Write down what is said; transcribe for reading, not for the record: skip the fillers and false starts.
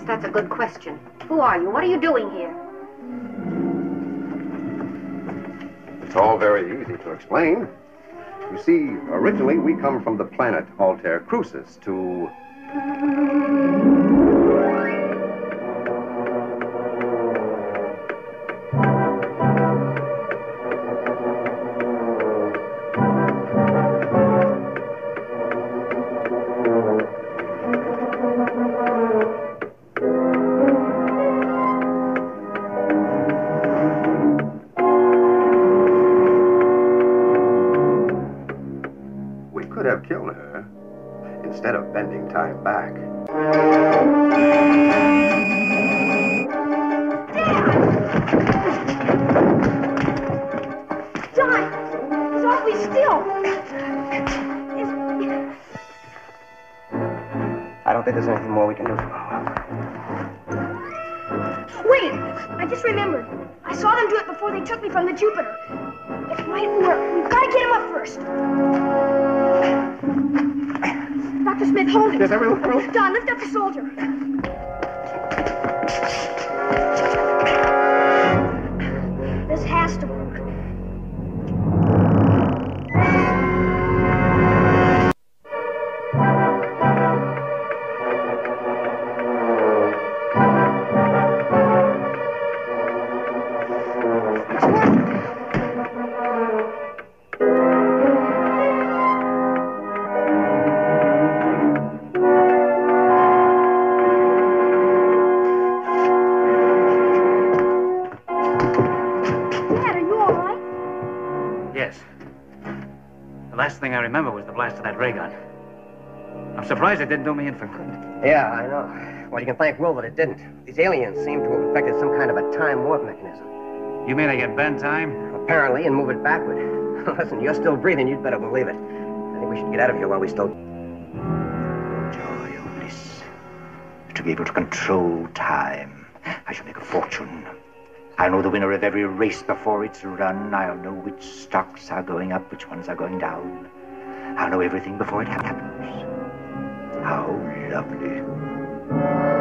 that's a good question. Who are you? What are you doing here? It's all very easy to explain. You see, originally we come from the planet Altair Crucis to... kill her instead of bending time back. John! He's awfully still. I don't think there's anything more we can do. Wait! I just remembered. I saw them do it before they took me from the Jupiter. It might work. We've got to get him up first. Dr. Smith, hold him. Yes, everyone. Don, lift up the soldier. This has to work. The last thing I remember was the blast of that ray gun. I'm surprised it didn't do me in for good. Yeah, I know. Well, you can thank Will that it didn't. These aliens seem to have affected some kind of a time warp mechanism. You mean I can bend time? Apparently, and move it backward. Listen, you're still breathing. You'd better believe it. I think we should get out of here while we still... Joy of bliss. To be able to control time. I shall make a fortune. I'll know the winner of every race before it's run. I'll know which stocks are going up, which ones are going down. I'll know everything before it happens. How lovely.